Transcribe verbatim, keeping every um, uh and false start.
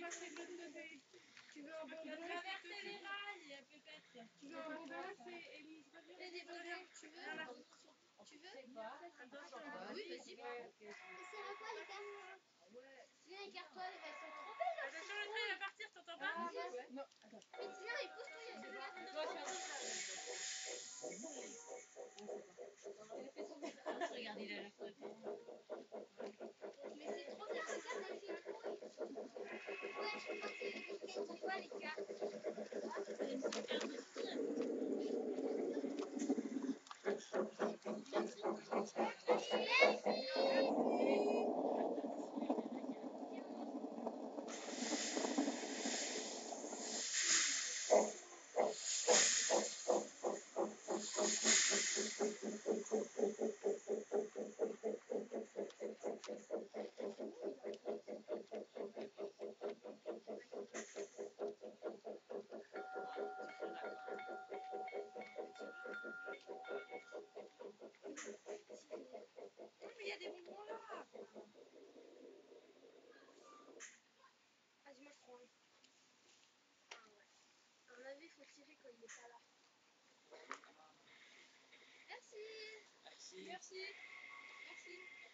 passer de l'autre côté. Tu veux un bonbon? Traverser les rails, peut-être. Tu veux un bonbon? C'est Élise. Et des bonbons, tu veux? Tu veux? Attention. Oui, vas-y. Et c'est à quoi les cartes? Viens, écarte-toi, elles sont trop belles. Attention, le train va partir, t'entends pas? Ah, non, attends. Mais tiens, il pousse-toi, il y a celui-là. Regarde, il a la faute. Mais c'est trop bien, regarde, elle fait trop. Ouais, je crois que c'est les cartes. Tu vois les cartes? C'est une super de Il y a des bonbons là. Vas-y, moi je prends un. Ah ouais. À mon avis, il faut tirer quand il n'est pas là. Merci. Merci. Merci. Merci.